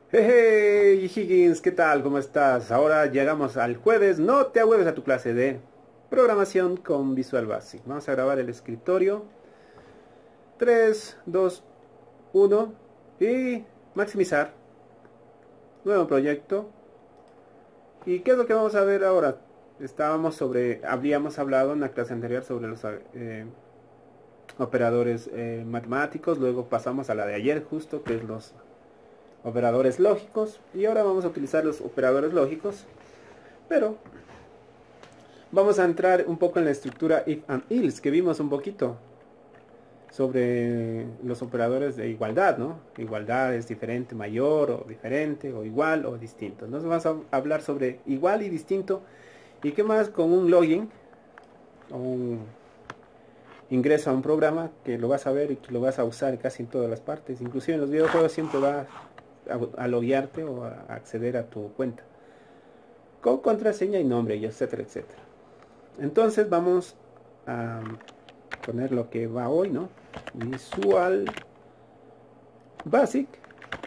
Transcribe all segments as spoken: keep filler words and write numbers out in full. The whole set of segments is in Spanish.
Hey, Higgins, ¿qué tal? ¿Cómo estás? Ahora llegamos al jueves. No te agüeves a tu clase de programación con Visual Basic. Vamos a grabar el escritorio. Tres, dos, uno y maximizar. Nuevo proyecto. ¿Y qué es lo que vamos a ver ahora? Estábamos sobre, habríamos hablado en la clase anterior sobre los eh, operadores eh, matemáticos. Luego pasamos a la de ayer justo, que es los operadores lógicos. Y ahora vamos a utilizar los operadores lógicos, pero vamos a entrar un poco en la estructura if and else que vimos un poquito sobre los operadores de igualdad, ¿no? Igualdad es diferente, mayor o diferente, o igual o distinto. Entonces vamos a hablar sobre igual y distinto. ¿Y qué más con un login o un ingreso a un programa que lo vas a ver y que lo vas a usar casi en todas las partes? Inclusive en los videojuegos siempre vas a, a loguearte o a acceder a tu cuenta con contraseña y nombre, y etcétera, etcétera. Entonces vamos a poner lo que va hoy, ¿no? Visual Basic.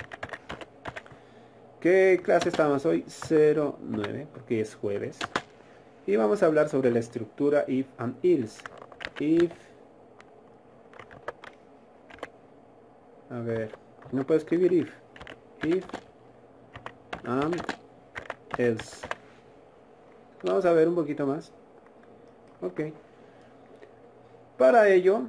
¿Qué clase estamos hoy? cero nueve, porque es jueves. Y vamos a hablar sobre la estructura if and else. If. A ver, no puedo escribir if. If and else. Vamos a ver un poquito más. Ok. Para ello,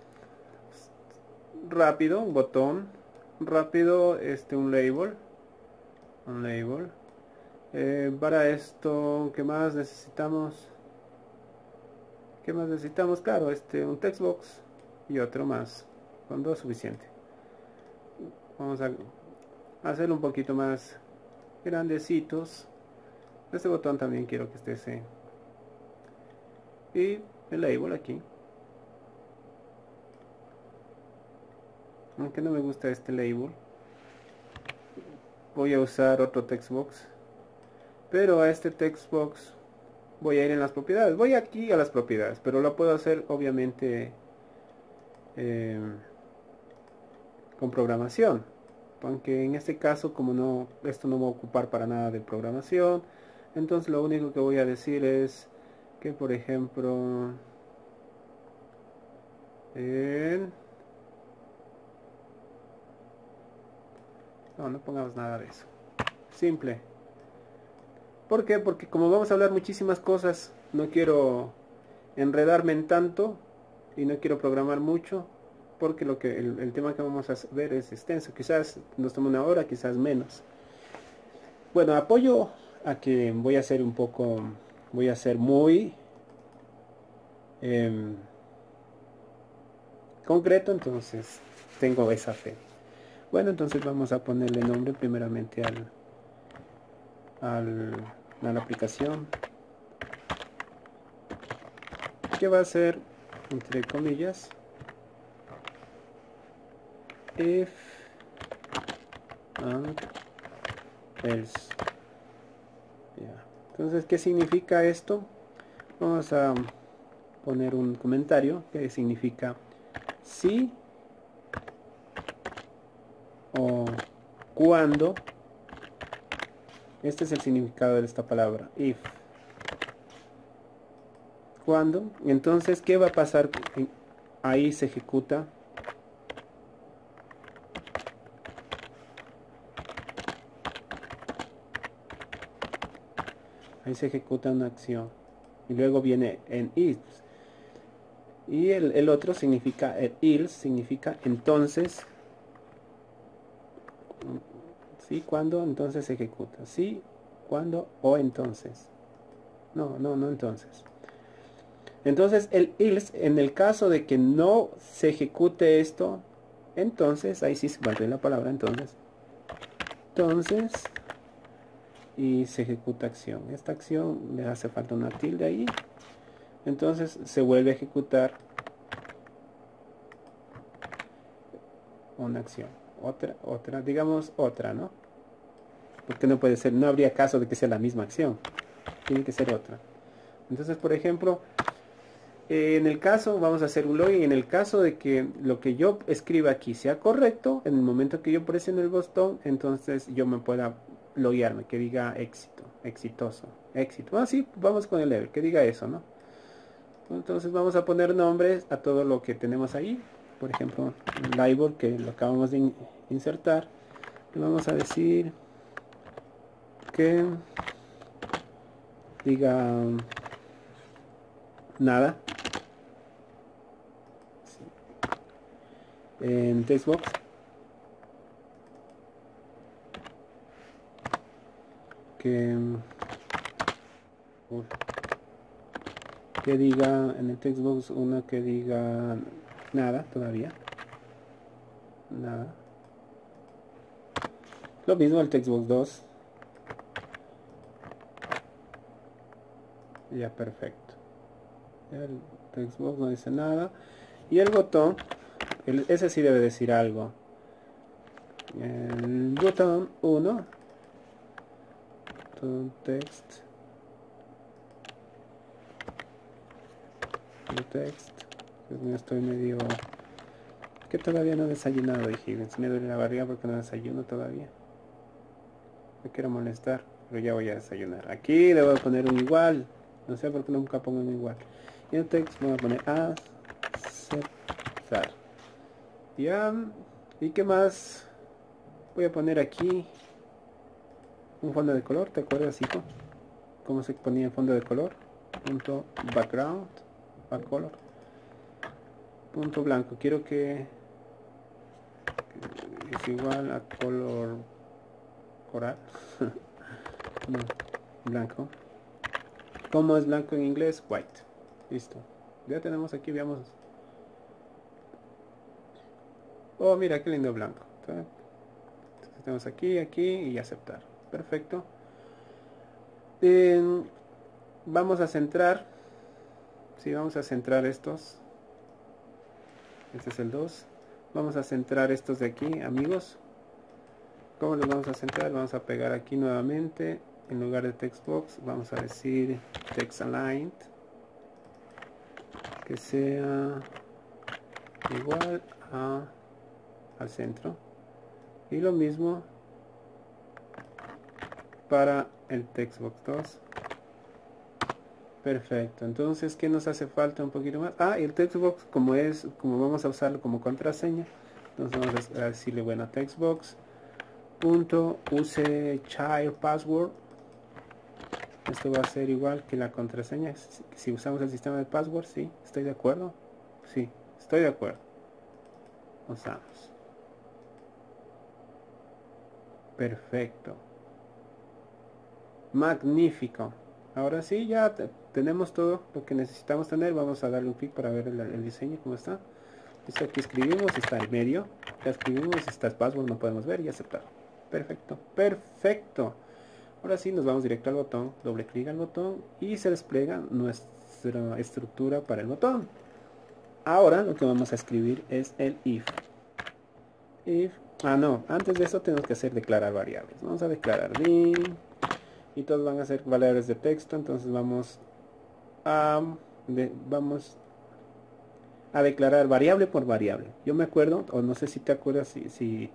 rápido, un botón, rápido, este, un label, un label. Eh, para esto, ¿qué más necesitamos? ¿Qué más necesitamos? Claro, este, un textbox y otro más, con dos suficiente. Vamos a hacerlo un poquito más grandecitos. Este botón también quiero que esté ese. Y el label aquí. Aunque no me gusta este label, voy a usar otro textbox, pero a este textbox voy a ir en las propiedades. Voy aquí a las propiedades, pero lo puedo hacer obviamente eh, con programación, aunque en este caso, como no, esto no va a ocupar para nada de programación, entonces lo único que voy a decir es que, por ejemplo, en no, no pongamos nada de eso. Simple. ¿Por qué? Porque como vamos a hablar muchísimas cosas, no quiero enredarme en tanto y no quiero programar mucho, porque lo que el, el tema que vamos a ver es extenso. Quizás nos tome una hora, quizás menos. Bueno, apoyo a que voy a ser un poco, voy a ser muy eh, concreto, entonces tengo esa fe. Bueno, entonces vamos a ponerle nombre primeramente al, al a la aplicación, que va a ser, entre comillas, if and else. Ya. Entonces, ¿qué significa esto? Vamos a poner un comentario que significa si o cuando. Este es el significado de esta palabra, if. Cuando, entonces, ¿qué va a pasar? Ahí se ejecuta ahí se ejecuta una acción y luego viene en if, y el, el otro significa, el else significa entonces. Sí, cuando, entonces se ejecuta. Sí, cuando o entonces. No, no, no entonces. Entonces el else, en el caso de que no se ejecute esto, entonces, ahí sí se vuelve la palabra entonces. Entonces, y se ejecuta acción. Esta acción le hace falta una tilde ahí. Entonces se vuelve a ejecutar una acción. Otra, otra, digamos otra, ¿no? Porque no puede ser, no habría caso de que sea la misma acción. Tiene que ser otra. Entonces, por ejemplo, Eh, en el caso, vamos a hacer un login, en el caso de que lo que yo escriba aquí sea correcto, en el momento que yo presione el botón, entonces yo me pueda loguearme, que diga éxito, exitoso, éxito. Ah, sí, vamos con el level, que diga eso, ¿no? Entonces vamos a poner nombres a todo lo que tenemos ahí. Por ejemplo, label, que lo acabamos de in insertar. Le vamos a decir que diga nada. En textbox que uh, que diga en el textbox una que diga nada todavía, nada. Lo mismo el textbox dos. Ya, perfecto. El textbox no dice nada. Y el botón, el, ese sí debe decir algo. El botón uno, text, el text. Dios mío, estoy medio... que todavía no he desayunado, Higgins. Me duele la barriga porque no desayuno todavía. Me quiero molestar, pero ya voy a desayunar. Aquí le voy a poner un igual. No sé por qué nunca pongo un igual. Y el text voy a poner aceptar. Ya. ¿Y qué más? Voy a poner aquí un fondo de color. ¿Te acuerdas, hijo? ¿Cómo se ponía el fondo de color? Punto background, backcolor. Punto blanco. Quiero que es igual a color coral. No, blanco. ¿Cómo es blanco en inglés? White. Listo. Ya tenemos aquí, veamos. Oh, mira qué lindo blanco. Entonces, tenemos aquí, aquí y aceptar. Perfecto. Eh, vamos a centrar. Sí, vamos a centrar estos. Este es el dos. Vamos a centrar estos de aquí, amigos. ¿Cómo los vamos a centrar? Vamos a pegar aquí nuevamente. En lugar de textbox, vamos a decir text aligned. Que sea igual a, al centro. Y lo mismo para el textbox dos. Perfecto. Entonces, ¿qué nos hace falta un poquito más? Ah, y el textbox, como es, como vamos a usarlo como contraseña, entonces vamos a decirle, bueno, textbox punto use child password. Esto va a ser igual que la contraseña. Si usamos el sistema de password, sí, estoy de acuerdo. Sí, estoy de acuerdo. Usamos. Perfecto. Magnífico. Ahora sí, ya te, tenemos todo lo que necesitamos tener. Vamos a darle un clic para ver el, el diseño, cómo está. Esto aquí escribimos, está el medio. Ya escribimos, está el password, no podemos ver y aceptar. Perfecto, perfecto. Ahora sí, nos vamos directo al botón, doble clic al botón y se despliega nuestra estructura para el botón. Ahora lo que vamos a escribir es el if. If, ah no, antes de eso tenemos que hacer declarar variables. Vamos a declarar dim y todos van a ser valores de texto, entonces vamos a, de, vamos a declarar variable por variable. Yo me acuerdo, o no sé si te acuerdas, si, si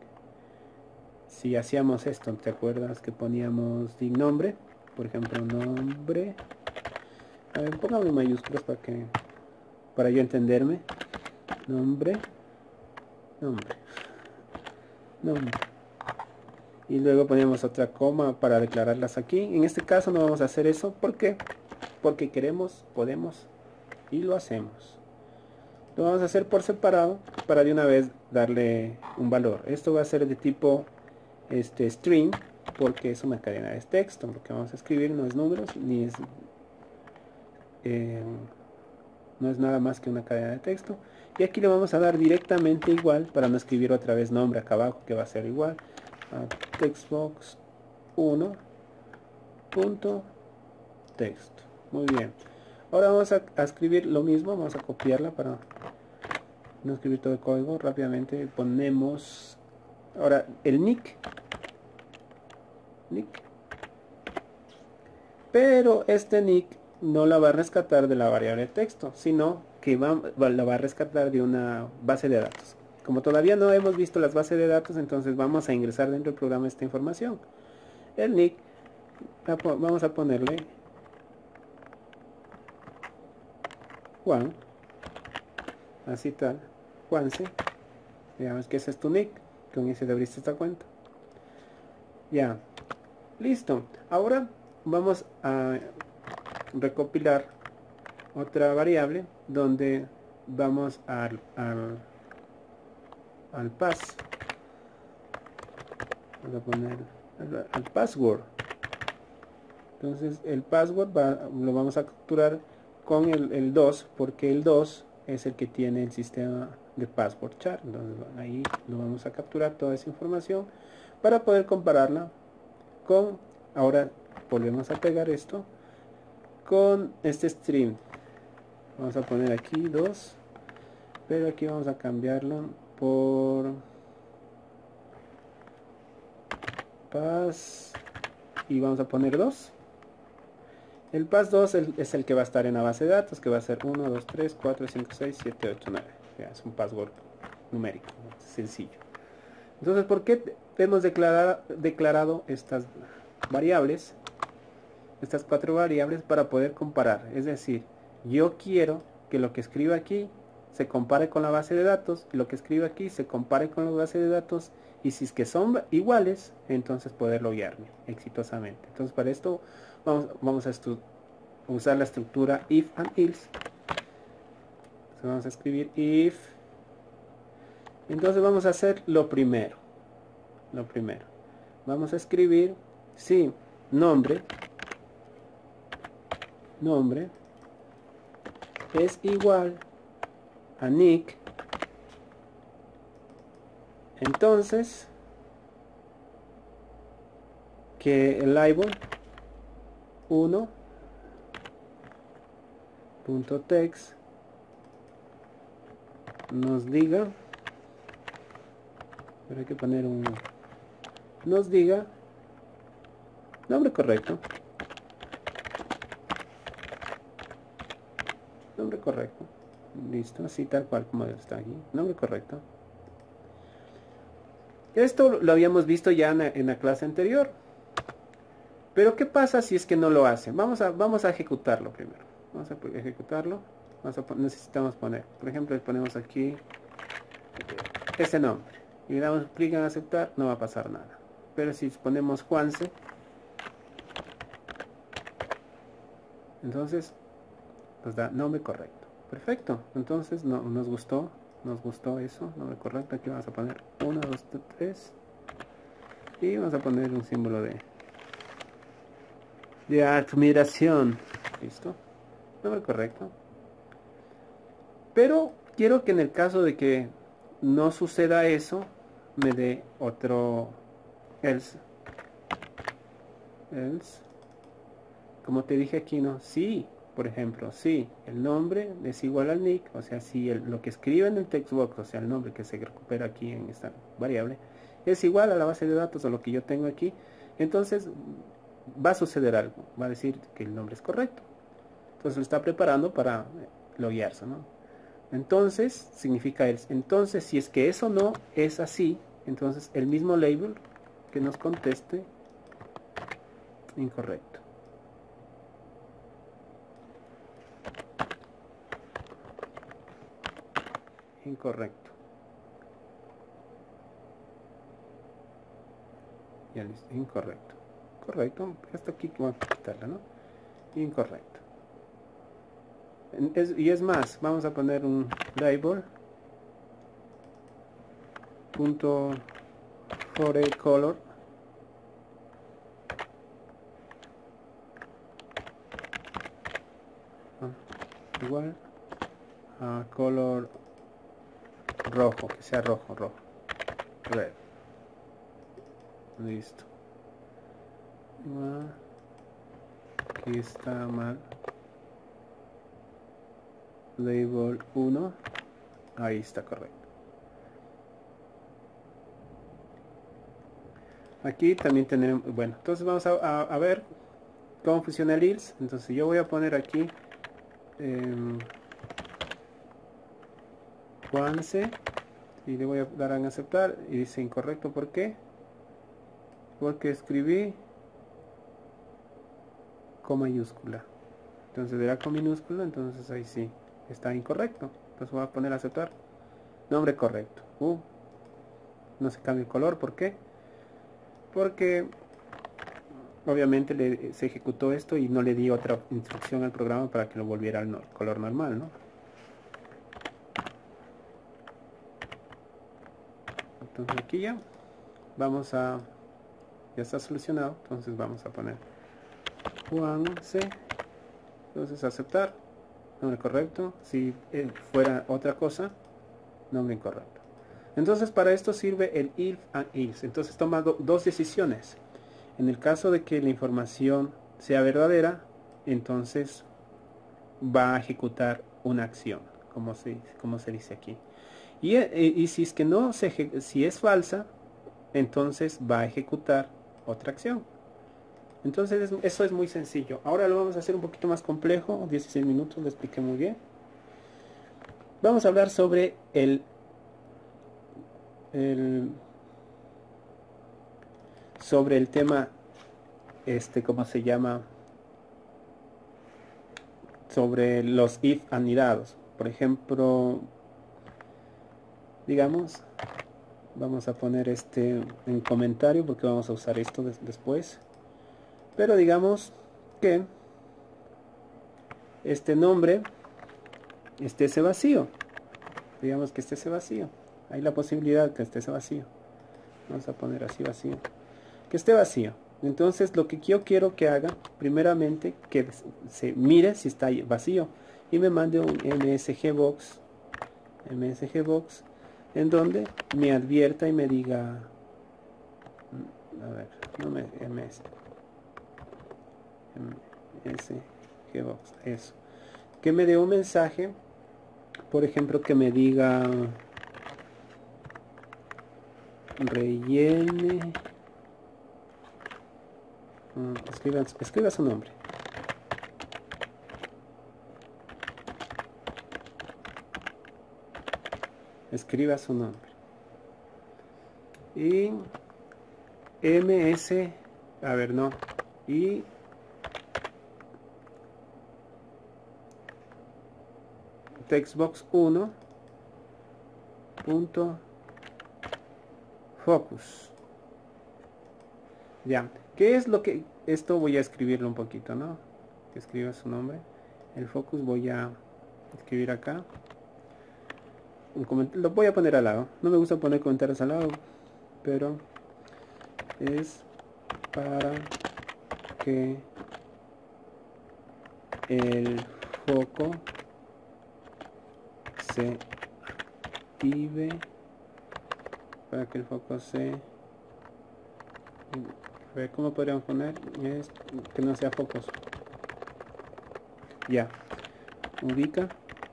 si hacíamos esto, ¿te acuerdas que poníamos di nombre? Por ejemplo, nombre. A ver, póngame mayúsculas para que para yo entenderme. Nombre. Nombre. Nombre. Y luego poníamos otra coma para declararlas aquí. En este caso no vamos a hacer eso. ¿Por qué? Porque queremos, podemos y lo hacemos. Lo vamos a hacer por separado para de una vez darle un valor. Esto va a ser de tipo este string, porque es una cadena de texto. Lo que vamos a escribir no es números ni es eh, no es nada más que una cadena de texto, y aquí le vamos a dar directamente igual para no escribir otra vez nombre acá abajo, que va a ser igual a textbox uno punto texto. Muy bien, ahora vamos a, a escribir lo mismo. Vamos a copiarla para no escribir todo el código rápidamente. Ponemos ahora el nick nick pero este nick no la va a rescatar de la variable texto, sino que va, va, la va a rescatar de una base de datos. Como todavía no hemos visto las bases de datos, entonces vamos a ingresar dentro del programa esta información. El nick, vamos a ponerle Juan, así tal, Juanse, digamos que ese es tu nick, con ese te abriste esta cuenta. Ya, listo. Ahora vamos a recopilar otra variable donde vamos al, al, al pass, vamos a poner al, al password. Entonces el password va, lo vamos a capturar con el, el dos, porque el dos es el que tiene el sistema de password char. Entonces ahí lo vamos a capturar toda esa información para poder compararla con, ahora volvemos a pegar esto con este string. Vamos a poner aquí dos, pero aquí vamos a cambiarlo por pass y vamos a poner dos. El pass dos es el que va a estar en la base de datos, que va a ser uno, dos, tres, cuatro, cinco, seis, siete, ocho, nueve. Ya, es un password numérico, sencillo. Entonces, ¿por qué hemos declarado, declarado estas variables? Estas cuatro variables para poder comparar. Es decir, yo quiero que lo que escriba aquí se compare con la base de datos, y lo que escriba aquí se compare con la base de datos, y si es que son iguales, entonces poder loguearme exitosamente. Entonces para esto vamos, vamos a usar la estructura if and else. Entonces vamos a escribir if. Entonces vamos a hacer lo primero. Lo primero. Vamos a escribir si nombre, nombre es igual a nick, entonces que el label uno punto text nos diga, pero hay que poner un, nos diga nombre correcto, nombre correcto, listo, así tal cual como está aquí, nombre correcto. Esto lo habíamos visto ya en la, en la clase anterior, pero ¿qué pasa si es que no lo hace? Vamos a, vamos a ejecutarlo primero, vamos a ejecutarlo, vamos a, necesitamos poner, por ejemplo, le ponemos aquí ese nombre y le damos clic en aceptar, no va a pasar nada. Pero si ponemos Juanse, entonces nos da nombre correcto. Perfecto, entonces no, nos gustó, nos gustó eso, nombre correcto. Aquí vamos a poner uno, dos, tres y vamos a poner un símbolo de de admiración. Listo, nombre correcto. Pero quiero que en el caso de que no suceda eso, me dé otro else. Else. Como te dije aquí, ¿no? Sí, por ejemplo, si el nombre es igual al nick, o sea, si el, lo que escribe en el textbox, o sea, el nombre que se recupera aquí en esta variable, es igual a la base de datos o lo que yo tengo aquí, entonces va a suceder algo, va a decir que el nombre es correcto. Entonces lo está preparando para loguearse, ¿no? Entonces, significa else. Entonces, si es que eso no es así, entonces el mismo label que nos conteste incorrecto. Incorrecto. Ya listo, incorrecto. Correcto, hasta aquí vamos a quitarla, ¿no? Incorrecto. Es, y es más, vamos a poner un label punto foreign color ah, igual a color rojo, que sea rojo, rojo, red. Listo. Ah, aquí está mal. Label uno, ahí está correcto. Aquí también tenemos, bueno, entonces vamos a, a, a ver cómo funciona el else. Entonces yo voy a poner aquí eh, Juanse y le voy a dar en aceptar y dice incorrecto. ¿Por qué? Porque escribí con mayúscula. Entonces era con minúscula, entonces ahí sí está incorrecto. Entonces voy a poner aceptar. Nombre correcto. Uh, no se cambia el color. ¿Por qué? Porque obviamente le, se ejecutó esto y no le di otra instrucción al programa para que lo volviera al no, color normal, ¿no? Entonces aquí ya vamos a, ya está solucionado. Entonces vamos a poner Juan C. Entonces aceptar, nombre correcto. Si eh, fuera otra cosa, nombre incorrecto. Entonces para esto sirve el if and else. Entonces toma do, dos decisiones. En el caso de que la información sea verdadera, entonces va a ejecutar una acción, como se, como se dice aquí. Y, y si es que no se, si es falsa, entonces va a ejecutar otra acción. Entonces eso es muy sencillo. Ahora lo vamos a hacer un poquito más complejo. dieciséis minutos, lo expliqué muy bien. Vamos a hablar sobre el, el sobre el tema, este, ¿cómo se llama? Sobre los if anidados. Por ejemplo, digamos, vamos a poner este en comentario porque vamos a usar esto des después. Pero digamos que este nombre esté vacío. Digamos que esté vacío. Hay la posibilidad que esté vacío. Vamos a poner así vacío. Que esté vacío. Entonces lo que yo quiero que haga, primeramente, que se mire si está vacío. Y me mande un msgbox. msgbox. En donde me advierta y me diga... A ver, no me... ms. msgbox. Eso. Que me dé un mensaje. Por ejemplo, que me diga... Rellene... Escriba, escriba su nombre. Escriba su nombre. Y ms, a ver, no. Y textbox uno punto focus. Ya. ¿Qué es lo que... Esto voy a escribirlo un poquito, ¿no? Que escriba su nombre. El focus voy a escribir acá. Un lo voy a poner al lado. No me gusta poner comentarios al lado, pero es para que el foco se active, para que el foco se... A ver, ¿cómo podríamos poner? Es que no sea focos. Ya. Ubica.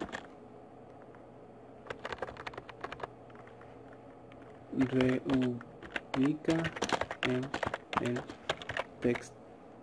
Reubica en el text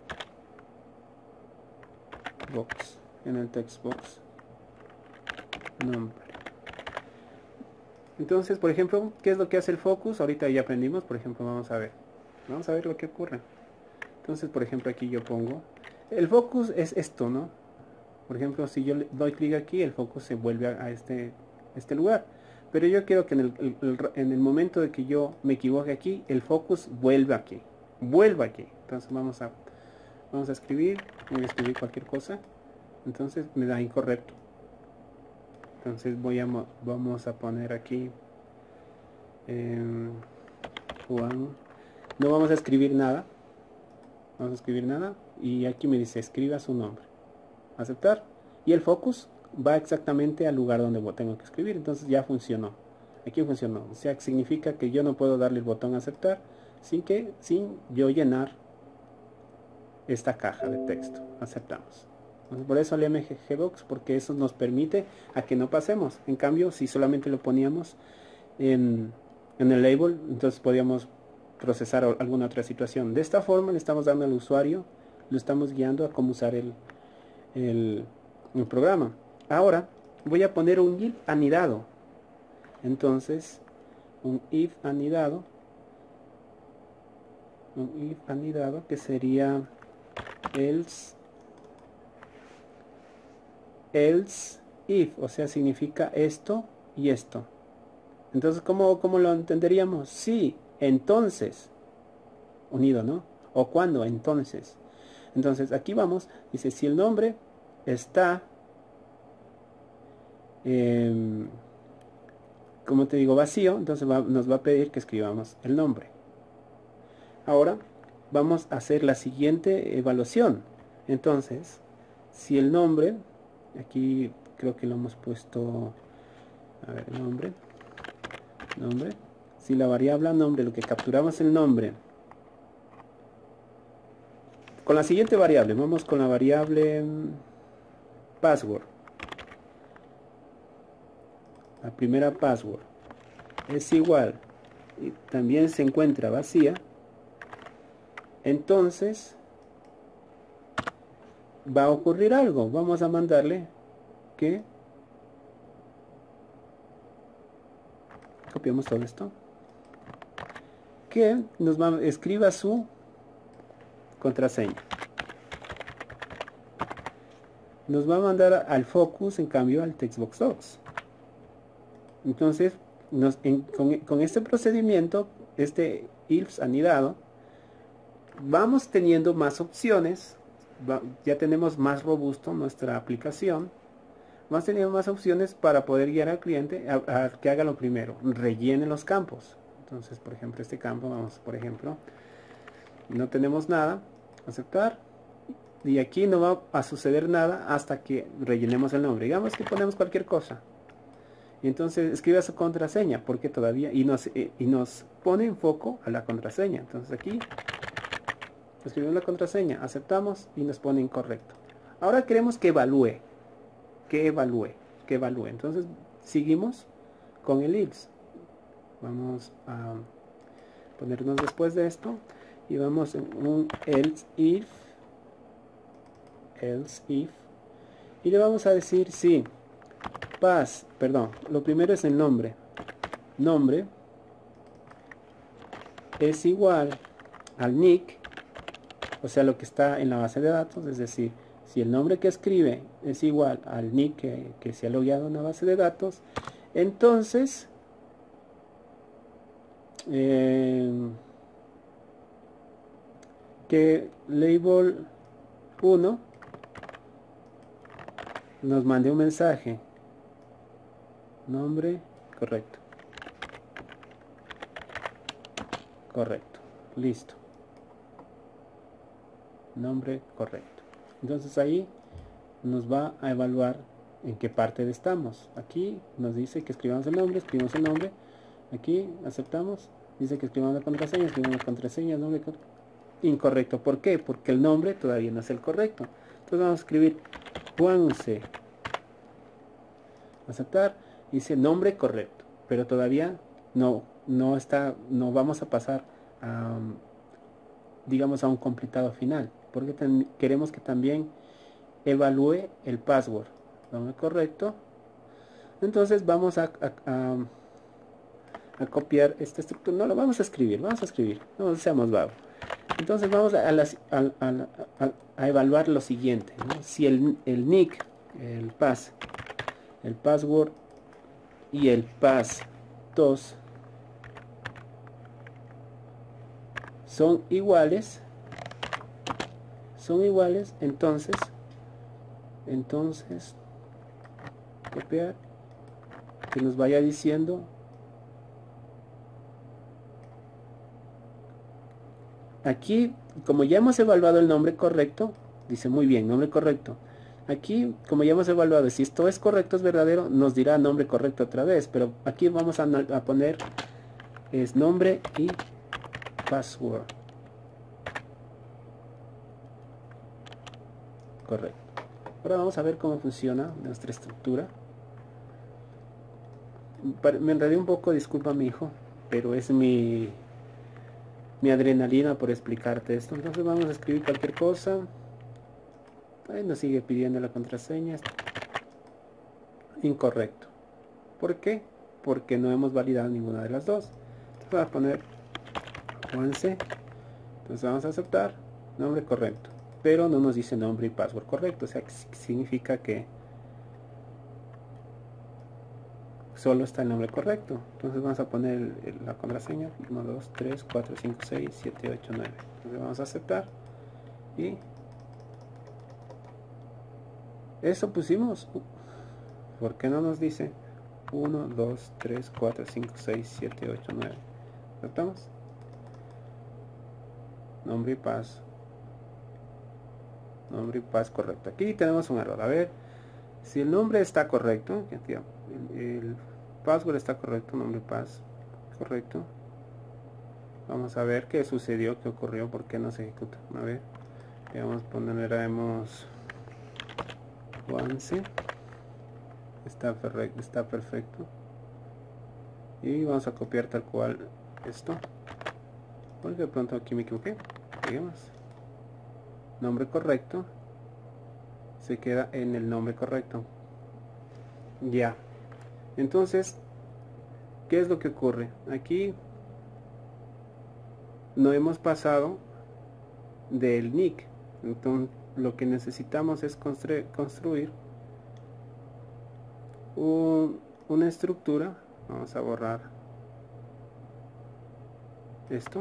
box. En el text box. Nombre. Entonces, por ejemplo, ¿qué es lo que hace el focus? Ahorita ya aprendimos, por ejemplo, vamos a ver. Vamos a ver lo que ocurre. Entonces, por ejemplo, aquí yo pongo... El focus es esto, ¿no? Por ejemplo, si yo le doy clic aquí, el focus se vuelve a, a este, este lugar. Pero yo quiero que en el, el, el, en el momento de que yo me equivoque aquí, el focus vuelva aquí. Vuelva aquí. Entonces vamos a, vamos a escribir. Voy a escribir cualquier cosa. Entonces me da incorrecto. Entonces voy a, vamos a poner aquí... Eh, Juan... No vamos a escribir nada. Vamos a escribir nada. Y aquí me dice, escriba su nombre. Aceptar. Y el focus va exactamente al lugar donde tengo que escribir. Entonces ya funcionó. Aquí funcionó. O sea, significa que yo no puedo darle el botón aceptar sin que, sin yo llenar esta caja de texto. Aceptamos. Entonces, por eso el msgbox, porque eso nos permite a que no pasemos. En cambio, si solamente lo poníamos en, en el label, entonces podíamos procesar alguna otra situación. De esta forma le estamos dando al usuario lo estamos guiando a cómo usar el, el, el programa. Ahora voy a poner un if anidado. Entonces, un if anidado, un if anidado que sería else, else if, o sea, significa esto y esto. Entonces, ¿cómo, cómo lo entenderíamos? Sí, entonces, unido, ¿no? O cuando, entonces. Entonces, aquí vamos, dice, si el nombre está, eh, como te digo, vacío, entonces va, nos va a pedir que escribamos el nombre. Ahora, vamos a hacer la siguiente evaluación. Entonces, si el nombre, aquí creo que lo hemos puesto, a ver, nombre, nombre, si la variable nombre, lo que capturamos el nombre, con la siguiente variable, vamos con la variable password, la primera password, es igual, y también se encuentra vacía, entonces va a ocurrir algo, vamos a mandarle que copiamos todo esto, que nos va, escriba su contraseña. Nos va a mandar al focus, en cambio, al textbox docs. Entonces, nos, en, con, con este procedimiento, este if anidado, vamos teniendo más opciones, va, ya tenemos más robusto nuestra aplicación, vamos teniendo más opciones para poder guiar al cliente a, a que haga lo primero, rellene los campos. Entonces, por ejemplo, este campo, vamos, por ejemplo, no tenemos nada, aceptar, y aquí no va a suceder nada hasta que rellenemos el nombre. Digamos que ponemos cualquier cosa, y entonces escribe su contraseña, porque todavía, y nos, y nos pone en foco a la contraseña. Entonces aquí escribimos la contraseña, aceptamos y nos pone incorrecto. Ahora queremos que evalúe, que evalúe, que evalúe. Entonces seguimos con el else. Vamos a ponernos después de esto y vamos en un else if, else if, y le vamos a decir si pass, perdón, lo primero es el nombre, nombre es igual al nick, o sea, lo que está en la base de datos, es decir, si el nombre que escribe es igual al nick que, que se ha logueado en la base de datos, entonces eh, que label uno nos mande un mensaje, nombre correcto, correcto, listo, nombre correcto. Entonces ahí nos va a evaluar en qué parte estamos. Aquí nos dice que escribamos el nombre, escribimos el nombre, aquí aceptamos, dice que escribamos la contraseña, escribimos la contraseña, nombre incorrecto. ¿Por qué? Porque el nombre todavía no es el correcto. Entonces vamos a escribir Juanse, aceptar, dice nombre correcto, pero todavía no, no está, no vamos a pasar a, digamos, a un completado final, porque queremos que también evalúe el password, nombre correcto. Entonces vamos a, a, a, a copiar esta estructura, no lo vamos a escribir, vamos a escribir, no seamos vagos. Entonces vamos a, a, las, a, a, a, a evaluar lo siguiente, ¿no? Si el, el nick, el pass, el password y el pass dos son iguales, son iguales, entonces, entonces, copiar, que nos vaya diciendo aquí, como ya hemos evaluado el nombre correcto, dice muy bien, nombre correcto. Aquí, como ya hemos evaluado, si esto es correcto, es verdadero, nos dirá nombre correcto otra vez, pero aquí vamos a, a poner es nombre y password. Correcto. Ahora vamos a ver cómo funciona nuestra estructura. Me enredé un poco, disculpa mi hijo, pero es mi mi adrenalina por explicarte esto. Entonces vamos a escribir cualquier cosa. Ahí nos sigue pidiendo la contraseña. Incorrecto. ¿Por qué? Porque no hemos validado ninguna de las dos. Entonces vamos a poner once. Entonces vamos a aceptar. Nombre correcto. Pero no nos dice nombre y password correcto. O sea, que significa que solo está el nombre correcto. Entonces vamos a poner el, el, la contraseña uno, dos, tres, cuatro, cinco, seis, siete, ocho, nueve. Entonces vamos a aceptar. Y eso pusimos. ¿Por qué no nos dice uno, dos, tres, cuatro, cinco, seis, siete, ocho, nueve? ¿Aceptamos? Nombre y paso. Nombre y paso correcto. Aquí tenemos un error. A ver si el nombre está correcto. El, el password está correcto. Nombre y paso correcto. Vamos a ver qué sucedió, qué ocurrió, por qué no se ejecuta. A ver, vamos a poneremos once. Está perfecto, está perfecto. Y vamos a copiar tal cual esto. Porque de pronto aquí me equivoqué. Digamos. Nombre correcto. Se queda en el nombre correcto. Ya. Entonces, ¿qué es lo que ocurre? Aquí no hemos pasado del nick. Entonces, lo que necesitamos es construir, construir un, una estructura. Vamos a borrar esto.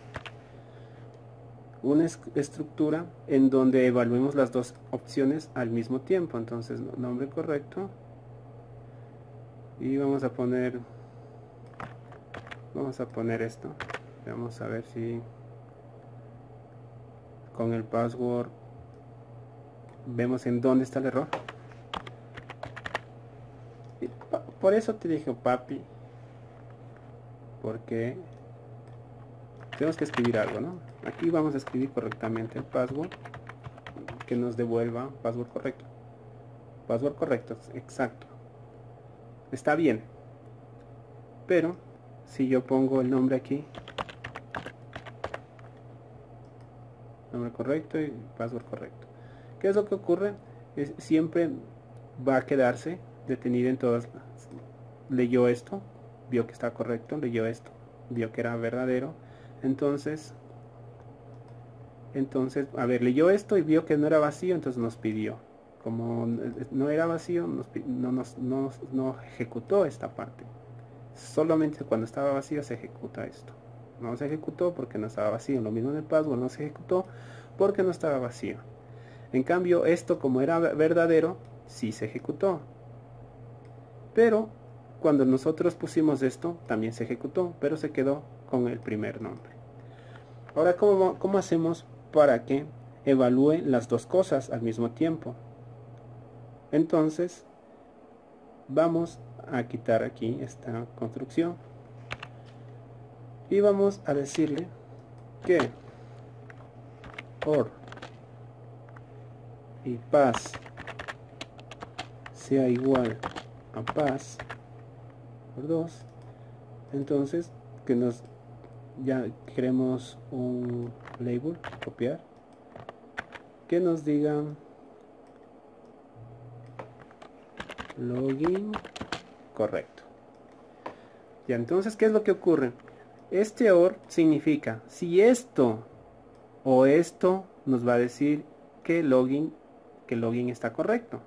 Una estructura en donde evaluemos las dos opciones al mismo tiempo. Entonces, nombre correcto. Y vamos a poner vamos a poner esto. Vamos a ver si con el password vemos en dónde está el error. Y por eso te dije papi, porque tenemos que escribir algo, ¿no? Aquí vamos a escribir correctamente el password, que nos devuelva password correcto. Password correcto, exacto. Está bien. Pero si yo pongo el nombre aquí, nombre correcto y password correcto, ¿qué es lo que ocurre? Es, siempre va a quedarse detenido en todas. Leyó esto, vio que está correcto, leyó esto, vio que era verdadero. Entonces, entonces, a ver, leyó esto y vio que no era vacío, entonces nos pidió. Como no era vacío, nos, no, nos, no, no ejecutó esta parte. Solamente cuando estaba vacío se ejecuta esto. No se ejecutó porque no estaba vacío. Lo mismo en el password, no se ejecutó porque no estaba vacío. En cambio, esto como era verdadero, sí se ejecutó. Pero cuando nosotros pusimos esto, también se ejecutó, pero se quedó con el primer nombre. Ahora, ¿cómo, cómo hacemos para que evalúe las dos cosas al mismo tiempo? Entonces, vamos a quitar aquí esta construcción y vamos a decirle que or y pass sea igual a pass por dos. Entonces, que nos ya queremos un label, copiar, que nos diga login correcto. Ya, entonces, ¿qué es lo que ocurre? Este or significa si esto o esto nos va a decir que login que login está correcto.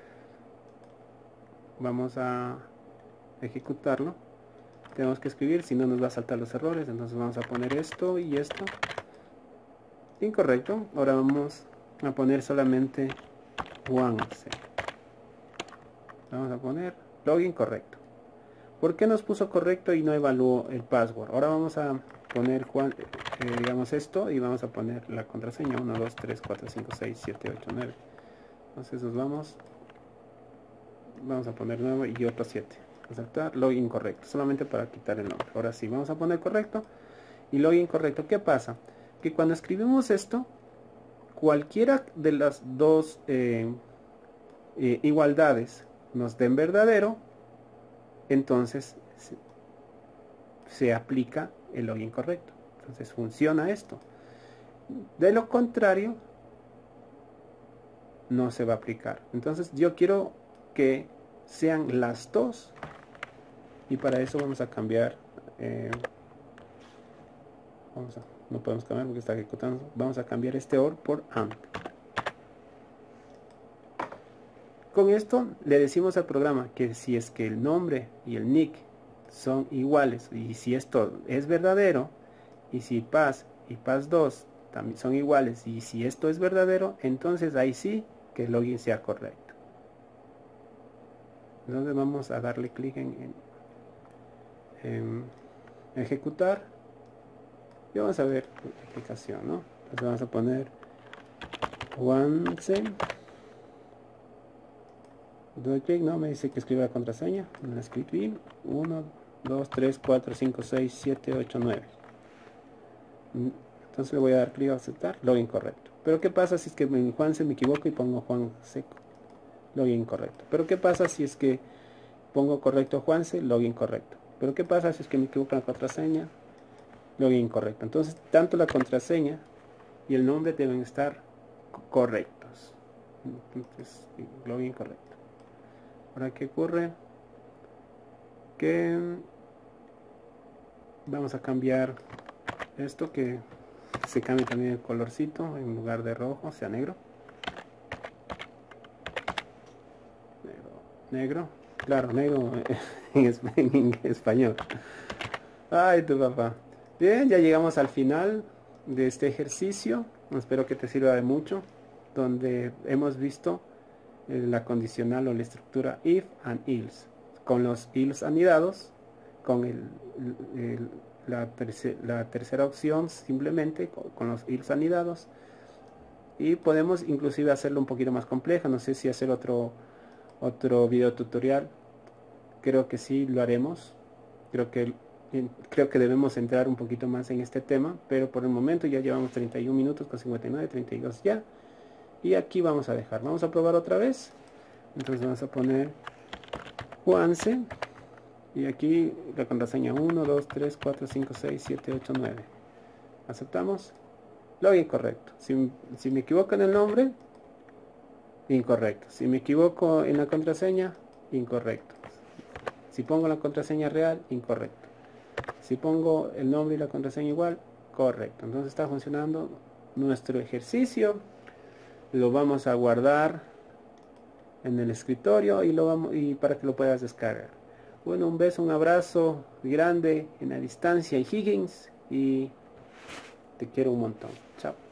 Vamos a ejecutarlo. Tenemos que escribir, si no nos va a saltar los errores. Entonces vamos a poner esto y esto incorrecto. Ahora vamos a poner solamente once. Vamos a poner login correcto. ¿Por qué nos puso correcto y no evaluó el password? Ahora vamos a poner eh, digamos esto y vamos a poner la contraseña uno, dos, tres, cuatro, cinco, seis, siete, ocho, nueve. Entonces nos vamos vamos a poner nueve y otro siete. Aceptar, login correcto, solamente para quitar el nombre. Ahora sí, vamos a poner correcto y login correcto. ¿Qué pasa? Que cuando escribimos esto, cualquiera de las dos eh, eh, igualdades nos den verdadero, entonces se, se aplica el login correcto. Entonces funciona esto. De lo contrario, no se va a aplicar. Entonces yo quiero que sean las dos, y para eso vamos a cambiar eh, vamos a, no podemos cambiar porque está ejecutando. Vamos a cambiar este or por and. Con esto le decimos al programa que si es que el nombre y el nick son iguales, y si esto es verdadero, y si pass y pass dos también son iguales, y si esto es verdadero, entonces ahí sí que el login sea correcto. Entonces vamos a darle clic en, en, en ejecutar y vamos a ver la aplicación, ¿no? Entonces vamos a poner once. Doy clic, no, me dice que escriba la contraseña. La escribí. uno, dos, tres, cuatro, cinco, seis, siete, ocho, nueve. Entonces le voy a dar clic a aceptar. Login correcto. Pero ¿qué pasa si es que en Juan se me equivoco y pongo Juan seco? Login correcto. Pero ¿qué pasa si es que pongo correcto Juanse? Login correcto. Pero ¿qué pasa si es que me equivoco en la contraseña? Login correcto. Entonces tanto la contraseña y el nombre deben estar correctos. Entonces, login correcto. Ahora, ¿qué ocurre? Que vamos a cambiar esto, que se cambie también el colorcito, en lugar de rojo sea negro. Negro, negro. Claro, negro en, en español. Ay, tu papá. Bien, ya llegamos al final de este ejercicio. Espero que te sirva de mucho, donde hemos visto la condicional o la estructura if and else, con los else anidados, con el, el, la, terce, la tercera opción simplemente con, con los else anidados, y podemos inclusive hacerlo un poquito más compleja. No sé si hacer otro otro video tutorial, creo que sí lo haremos. Creo que creo que debemos entrar un poquito más en este tema, pero por el momento ya llevamos treinta y un minutos con cincuenta y nueve, treinta y dos ya. Y aquí vamos a dejar, vamos a probar otra vez. Entonces vamos a poner Juanse, y aquí la contraseña uno, dos, tres, cuatro, cinco, seis, siete, ocho, nueve. Aceptamos. Login correcto. Si, si me equivoco en el nombre, incorrecto. Si me equivoco en la contraseña, incorrecto. Si pongo la contraseña real, incorrecto. Si pongo el nombre y la contraseña igual, correcto. Entonces está funcionando nuestro ejercicio. Lo vamos a guardar en el escritorio y lo vamos y para que lo puedas descargar. Bueno, un beso, un abrazo grande en la distancia, y Higgins, y te quiero un montón. Chao.